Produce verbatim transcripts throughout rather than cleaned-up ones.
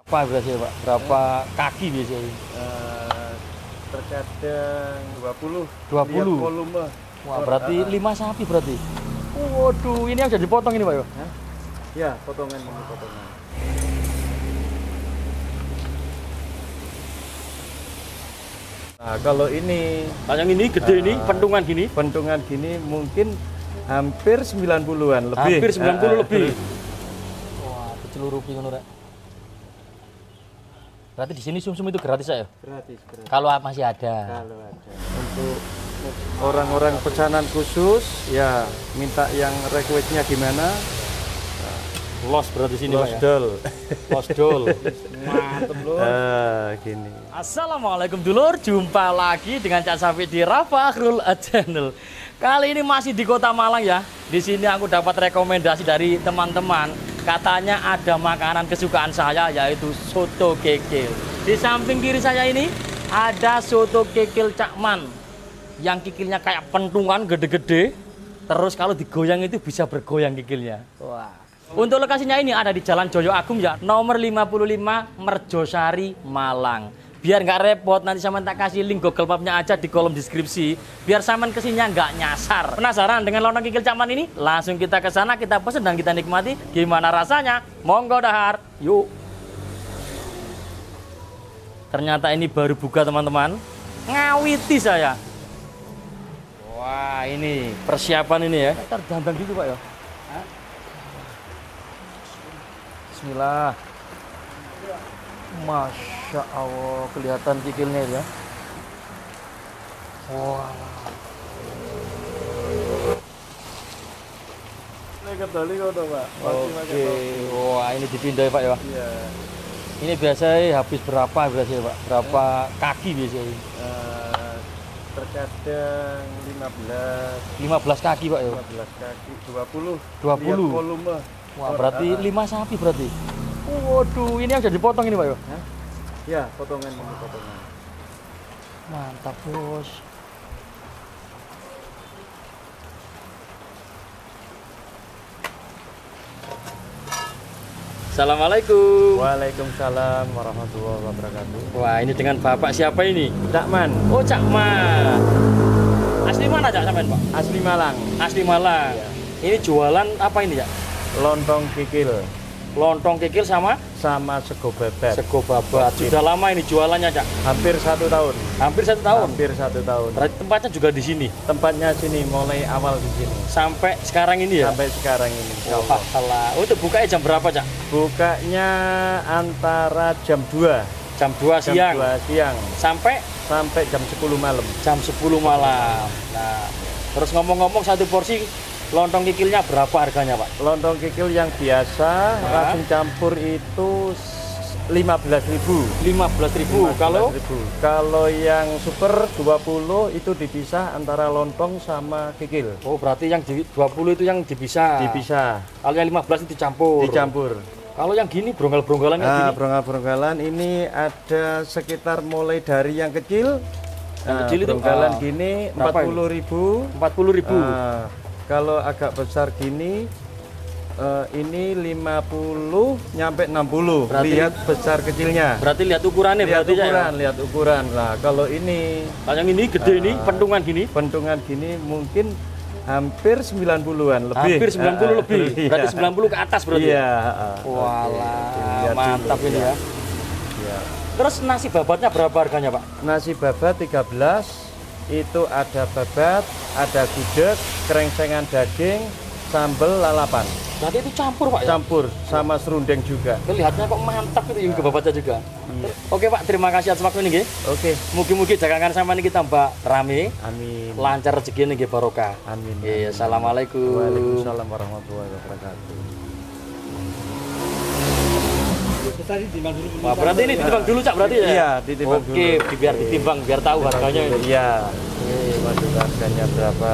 Apa biasanya Pak? Berapa kaki biasanya? Uh, terkadang dua puluh. dua puluh. Lihat volume. Wah, berarti uh, uh. lima sapi berarti. Waduh, ini yang sudah dipotong ini Pak ya? Hah? Ya, potongan ini potongan. Nah, kalau ini, nah, yang ini gede uh, ini, pentungan gini? Pentungan gini mungkin hampir sembilan puluhan lebih. Hampir sembilan puluh uh, lebih. lebih. Wah, kecil rupi ngono rek. Berarti di sini sumsum itu gratis ya? Gratis, gratis. Kalau masih ada. Kalau ada. Untuk orang-orang pesanan khusus, ya minta yang requestnya gimana? Los berarti sini Los Pak ya? dol. Los dol. Mantep loh. Uh, gini. Assalamualaikum dulur, jumpa lagi dengan Cak Safi di Rafahrul Channel. Kali ini masih di Kota Malang ya. Di sini aku dapat rekomendasi dari teman-teman. Katanya ada makanan kesukaan saya yaitu soto kikil. Di samping kiri saya ini ada soto kikil Cakman yang kikilnya kayak pentungan gede-gede. Terus kalau digoyang itu bisa bergoyang kikilnya. Wah. Untuk lokasinya ini ada di Jalan Joyo Agung ya, nomor lima puluh lima Merjosari, Malang. Biar nggak repot, nanti Saman tak kasih link Google Map-nya aja di kolom deskripsi. Biar Saman kesininya nggak nyasar. Penasaran dengan lontong kikil Cakman ini? Langsung kita ke sana, kita pesen dan kita nikmati. Gimana rasanya? Monggo dahar, yuk. Ternyata ini baru buka teman-teman. Ngawiti saya. Wah, ini persiapan ini ya. Terdambang gitu Pak ya. Bismillah. Masya Allah, kelihatan kikilnya ya. Wah. Oke. Wah, ini dipindah ya Pak ya. Iya. Ini biasanya habis berapa biasanya Pak? Berapa kaki biasanya? Uh, terkadang lima belas. lima belas kaki Pak ya. lima belas kaki, dua puluh. dua puluh. Lihat volume. Wah, berarti lima sapi berarti. Waduh, ini yang sudah dipotong ini Pak ya? Hah? Ya, potongan ini potongan. Mantap bos. Assalamualaikum. Waalaikumsalam warahmatullahi wabarakatuh. Wah, ini dengan Bapak siapa ini? Cakman. Oh, Cakman. Asli mana Cak Cakman Pak? Asli Malang. Asli Malang. Ya. Ini jualan apa ini Cak? Lontong kikil. Lontong kikil sama? Sama sego babat. Sego babat. Sudah lama ini jualannya Cak? Hampir satu tahun. Hampir satu tahun? Hampir satu tahun. Berarti tempatnya juga di sini? Tempatnya sini, mulai awal di sini. Sampai sekarang ini ya? Sampai sekarang ini. Oh, Allah. Oh, itu bukanya jam berapa Cak? Bukanya antara jam dua. Jam dua siang? Jam dua siang. Sampai? Sampai jam sepuluh malam. Jam sepuluh malam. Nah, terus ngomong-ngomong satu porsi lontong kikilnya berapa harganya Pak? Lontong kikil yang biasa nah, langsung campur itu lima belas ribu. lima belas ribu. Kalau kalau yang super dua puluh itu dipisah antara lontong sama kikil. Oh, berarti yang dua puluh itu yang dipisah. Dipisah. Kalau yang lima belas itu dicampur. Dicampur. Kalau yang gini bronggal-bronggalan kayak nah, gini. Bronggal-bronggalan ini ada sekitar mulai dari yang kecil. Yang nah, kecil itu bronggalan uh, gini empat puluh ribu. empat puluh ribu. Uh, kalau agak besar gini uh, ini lima puluh nyampe enam puluh. Berarti, lihat besar kecilnya. Berarti lihat ukurannya lihat berarti ukuran, ya? Lihat ukuran. Lah, kalau ini nah, yang ini gede uh, ini pentungan gini. Pentungan gini mungkin hampir sembilan puluhan lebih. Hampir sembilan puluh uh, lebih. Berarti iya. sembilan puluh ke atas berarti. Iya, uh, walah, okay. Mantap ini ya. Ya. Terus nasi babatnya berapa harganya, Pak? Nasi babat tiga belas. Itu ada babat, ada gudeg, krengsengan daging, sambal lalapan. Berarti itu campur Pak ya? Campur, sama serundeng juga. Kelihatannya kok mantap itu, juga babatnya juga. Iya. Oke Pak, terima kasih atas waktu ini. Oke. Mugi-mugi dagangan sama ini kita mbak rame. Amin. Lancar rezeki ini barokah. Amin. Iya, assalamualaikum. Waalaikumsalam warahmatullahi wabarakatuh. Wah, berarti ini ditimbang dulu Cak berarti ya? Iya, ditimbang Oke, dulu. Oke, biar ditimbang, biar tahu ditimbang harganya ini. Iya. Ini masuk harganya berapa?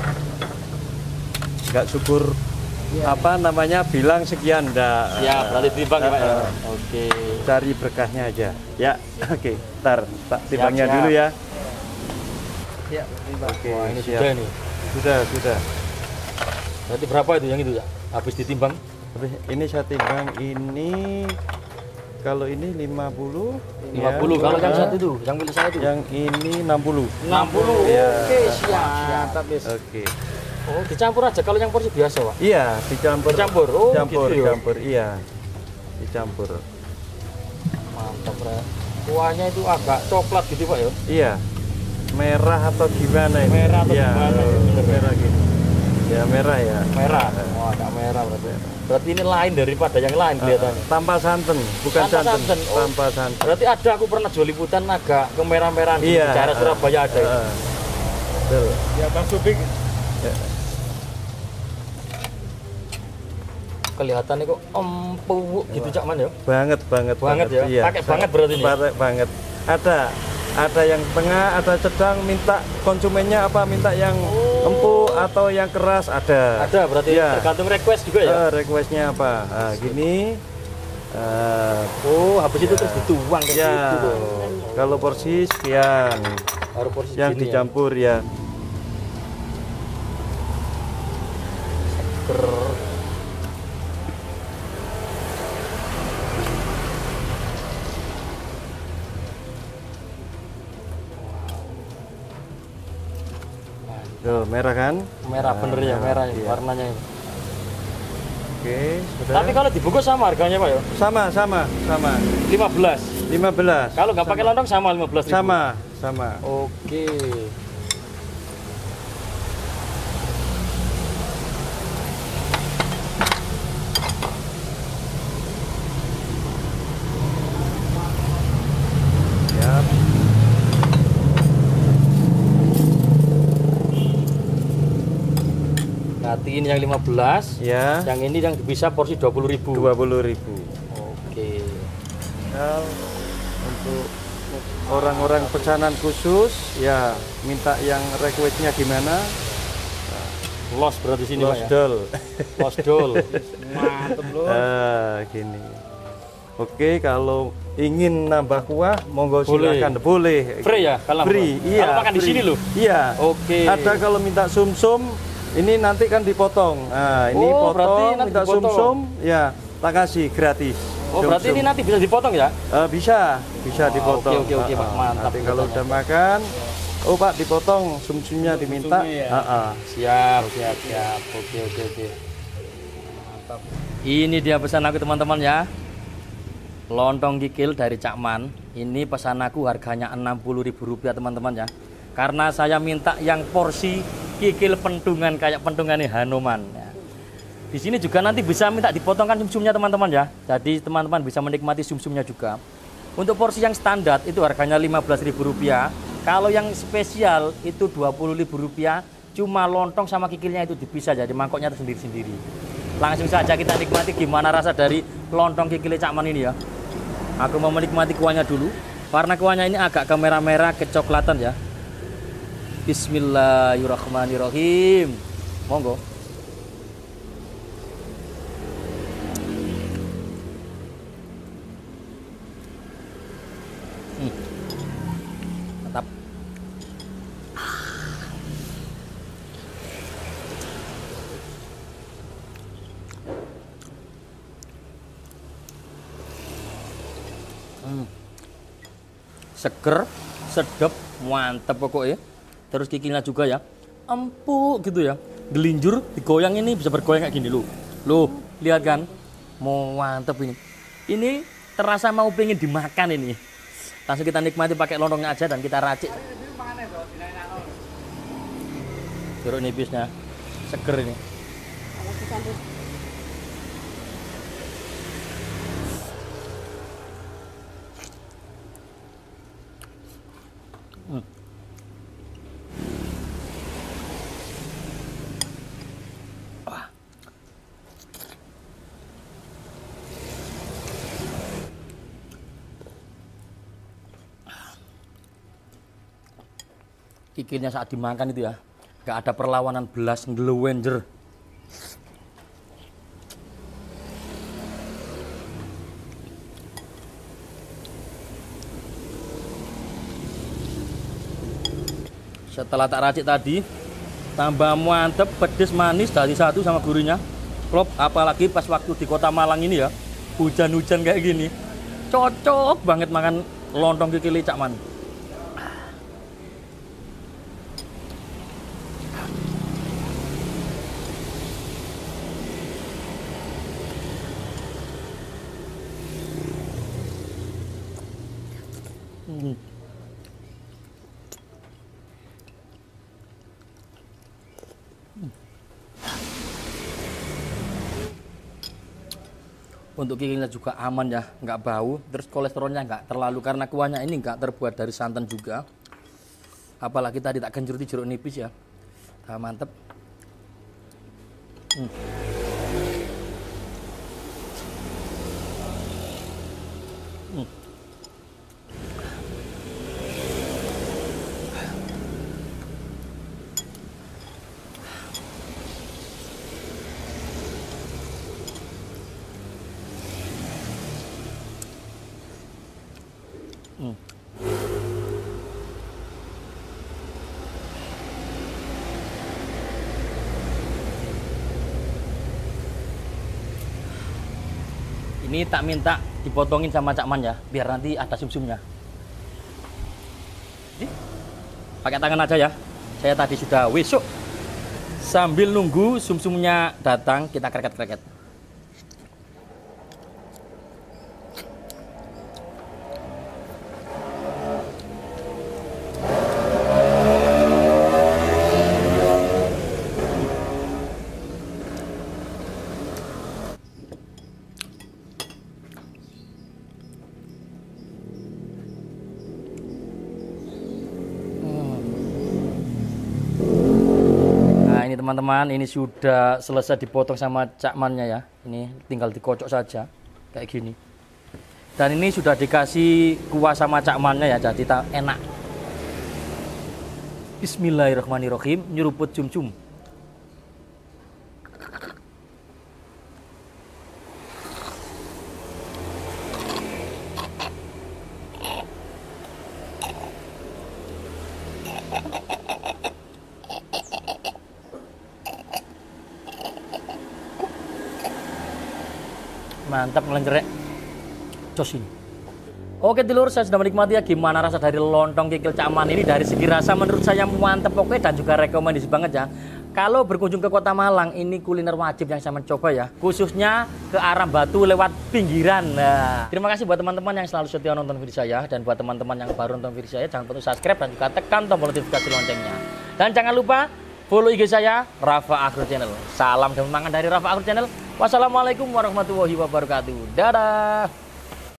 Enggak syukur ya. Apa namanya bilang sekian enggak. Ya, berarti ditimbang ya Pak ya. Uh, Oke. Cari berkahnya aja. Ya, oke. Ntar tak timbangnya siap, siap. dulu ya. Ya, timbang. Oke, wah, ini siap. sudah ini. Sudah, sudah. Berarti berapa itu yang itu ya? Habis ditimbang? Ini saya timbang ini Kalau ini lima puluh. lima puluh. Ya. Kalau yang satu itu, yang milik saya itu. Yang ini enam puluh. enam puluh. Ya. Oke, siap. Siap, Bis. Oke. Oh, dicampur aja kalau yang porsi biasa, Pak. Iya, dicampur. Dicampur. Oh, Campur, gitu ya? campur. Iya. Dicampur. Mantap, Pak. Kuahnya itu agak coklat gitu, Pak ya. Iya. Merah atau gimana ini? Merah atau ya, gimana ini? Bener, merah gitu. Ya, merah ya. Merah. Oh, agak merah berarti. Berarti ini lain daripada yang lain kelihatannya. Tanpa santan, bukan Tanpa santan. santan. Oh. Tanpa santan. Berarti ada aku pernah jual liputan agak kemerah-merahan di Iya. daerah Surabaya ada. itu. Uh, betul. Ya, Bang Subik. Ya. Kelihatan kok empuk gitu Cak Man ya. Banget, banget, Banget ya? Iya. Pakai banget berarti ini? Pakai banget. Ada, ada yang tengah, ada sedang. Minta konsumennya apa? Minta yang Oh. empuk atau yang keras ada. Ada berarti Iya. tergantung request juga ya. Eh, requestnya apa? Nah, gini. Eh, Oh, habis itu terus dituang kayak ya. gitu loh. Kalau porsi sekian, Baru porsi yang gini dicampur ya. ya. Ber- Tuh, merah kan? merah bener ya, Nah, merah ya, iya. warnanya ini. Oke, sudah. Tapi kalau dibungkus sama harganya Pak ya? sama, sama, sama. lima belas. lima belas. Kalau nggak pakai lontong sama lima belas ribu. Sama, sama. Oke. Ya. Nanti ini yang lima belas, Ya. yang ini yang bisa porsi dua puluh ribu. dua puluh ribu. Oke. Nah, untuk orang-orang pesanan khusus ya minta yang requestnya gimana? Los berarti sini Pak ya. Losdol. Los dol. Mantep loh. Ah, gini. Oke, kalau ingin nambah kuah, monggo Boleh. silakan. Boleh. Free ya kalau Free, iya. Kalau makan di free. sini loh. Iya. Oke. Ada kalau minta sumsum, ini nanti kan dipotong. Nah, ini Oh, berarti potong, nanti minta dipotong. sumsum, ya tak kasih gratis. Oh, berarti ini nanti bisa dipotong ya? Eh, bisa, bisa Oh, dipotong. oke, oke, oke, Pak. Ah, ah. Mantap Nanti kalau ceritanya. udah makan, oh Pak dipotong sumsumnya diminta. Sumsumnya ya? Ah, ah. Siap, siap, siap. Oke, oke, oke. Mantap. Ini dia pesan aku teman-teman ya. Lontong kikil dari Cak Man. Ini pesan aku harganya enam puluh ribu rupiah teman-teman ya. Karena saya minta yang porsi kikil pentungan kayak pentungannya Hanuman ya. Di sini juga nanti bisa minta dipotongkan sumsumnya teman-teman ya. Jadi teman-teman bisa menikmati sumsumnya juga. Untuk porsi yang standar itu harganya lima belas ribu rupiah. Kalau yang spesial itu dua puluh ribu rupiah. Cuma lontong sama kikilnya itu dipisah jadi mangkoknya sendiri-sendiri. Langsung saja kita nikmati gimana rasa dari lontong kikil Cak Man ini ya. Aku mau menikmati kuahnya dulu. Warna kuahnya ini agak kemerah-merah, kecoklatan ya. Bismillahirrahmanirrahim. Monggo. Hmm. Mantap. Hmm. Seger, sedap, mantap pokoknya. Terus kikilnya juga ya, empuk gitu ya. Gelinjur digoyang ini bisa bergoyang kayak gini loh. Loh, lihat kan? Mau mantap ini. Ini terasa mau pengen dimakan ini. Langsung kita nikmati pakai lontongnya aja dan kita racik. Jeruk nipisnya, seger ini. Hmm. Wah. Kikilnya saat dimakan itu ya, nggak ada perlawanan belas ngelewenjer. Setelah tak racik tadi, tambah mantep, pedes, manis dari satu sama gurihnya. Klop, apalagi pas waktu di Kota Malang ini ya, hujan-hujan kayak gini. Cocok banget makan lontong kikil Cak Man. Hmm. Untuk kikilnya juga aman ya, nggak bau, terus kolesterolnya nggak terlalu karena kuahnya ini nggak terbuat dari santan juga. Apalagi tadi tak genjruti jeruk nipis ya, nah, mantep. Hmm. Hmm. Hmm. Ini tak minta dipotongin sama Cak Man ya, biar nanti ada sumsumnya. Pakai tangan aja ya. Saya tadi sudah wesok. Sambil nunggu sumsumnya datang, kita kreket-kreket. Ini teman-teman, ini sudah selesai dipotong sama Cak Man-nya ya. Ini tinggal dikocok saja kayak gini. Dan ini sudah dikasih kuah sama Cak Man-nya ya, jadi tak enak. Bismillahirrahmanirrahim, nyeruput cum-cum. Mantap, melenjerek jos ini. Oke dulur, saya sudah menikmati ya gimana rasa dari lontong kikil Cak Man ini. Dari segi rasa menurut saya mantap oke, dan juga rekomendasi banget ya. Kalau berkunjung ke Kota Malang, ini kuliner wajib yang saya mencoba ya, khususnya ke arah Batu lewat pinggiran. Nah, terima kasih buat teman-teman yang selalu setia nonton video saya, dan buat teman-teman yang baru nonton video saya, jangan lupa subscribe dan juga tekan tombol notifikasi loncengnya. Dan jangan lupa follow I G saya, Rafa Akhrul Channel. Salam dan mangan dari Rafa Akhrul Channel. Wassalamualaikum warahmatullahi wabarakatuh. Dadah.